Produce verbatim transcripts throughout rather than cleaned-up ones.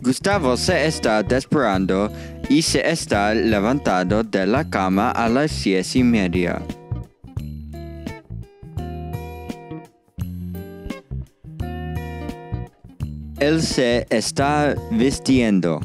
Gustavo se está despertando y se está levantando de la cama a las diez y media. Él se está vistiendo.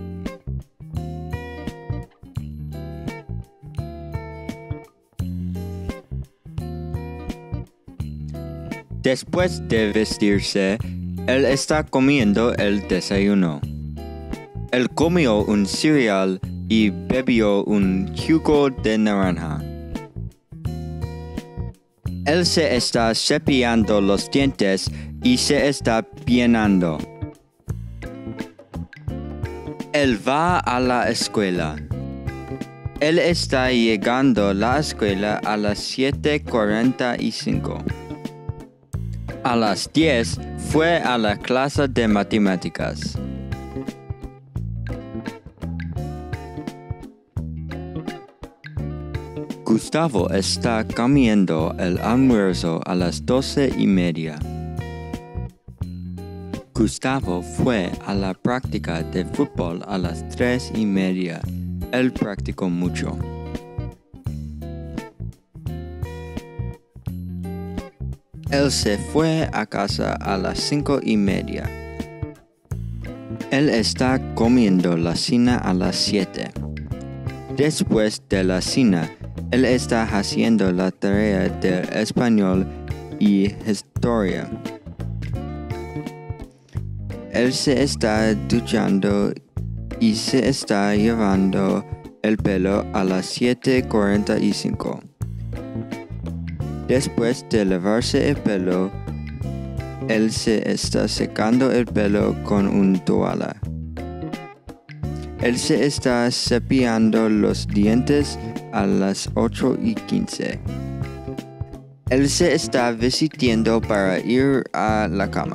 Después de vestirse, él está comiendo el desayuno. Él comió un cereal y bebió un jugo de naranja. Él se está cepillando los dientes y se está peinando. Él va a la escuela. Él está llegando a la escuela a las siete cuarenta y cinco. A las diez fue a la clase de matemáticas. Gustavo está comiendo el almuerzo a las doce y media. Gustavo fue a la práctica de fútbol a las tres y media. Él practicó mucho. Él se fue a casa a las cinco y media. Él está comiendo la cena a las siete. Después de la cena, él está haciendo la tarea de español y historia. Él se está duchando y se está llevando el pelo a las siete cuarenta y cinco. Después de lavarse el pelo, él se está secando el pelo con un toalla. Él se está cepillando los dientes a las ocho y quince. Él se está vistiendo para ir a la cama.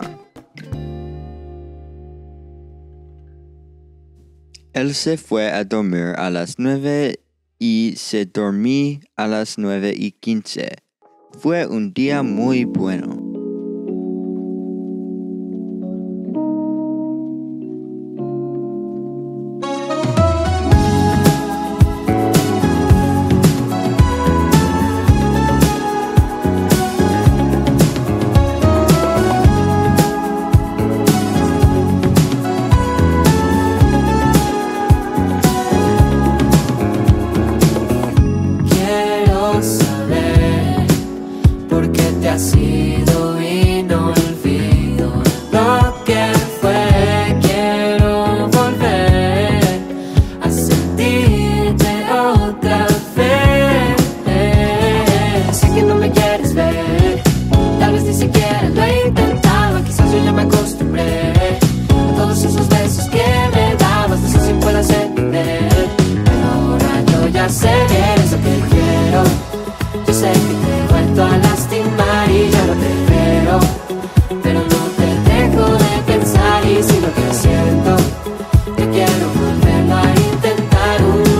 Él se fue a dormir a las nueve y se dormí a las nueve y quince. Fue un día muy bueno. Has sido y no olvido lo que fue. Quiero volver a sentirte otra vez. Sé que no me quieres ver, tal vez ni siquiera lo he intentado. Quizás yo ya me acostumbré a todos esos besos que me dabas. No sé si puedas entender, pero ahora yo ya sé que eres lo que quiero. Yo sé que te he vuelto a lastimar y ya no te veo, pero no te dejo de pensar. Y si lo que siento, yo quiero volverlo a intentar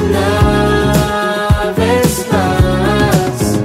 una vez más.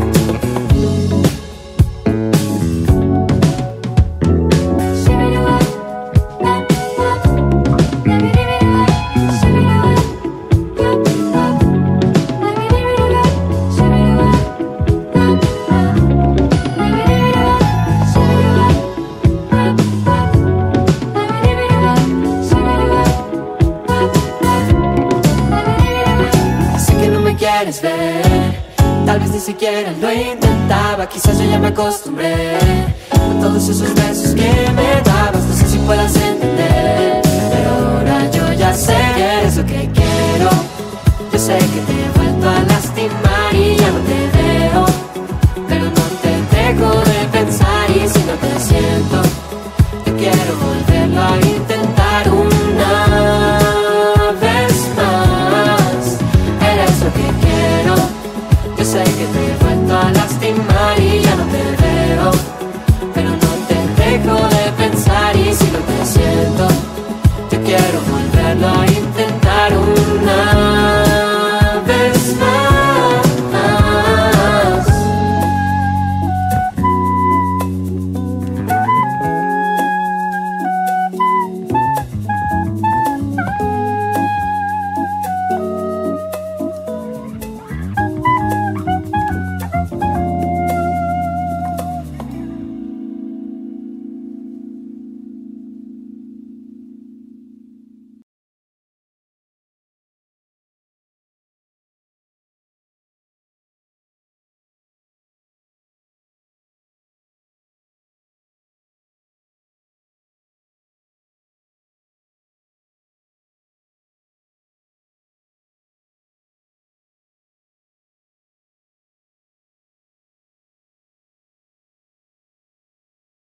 Quieres ver, tal vez ni siquiera lo intentaba. Quizás yo ya me acostumbré a todos esos besos que me dabas. No sé si puedas entender, pero ahora yo ya sé que eres lo que quiero. Yo sé que te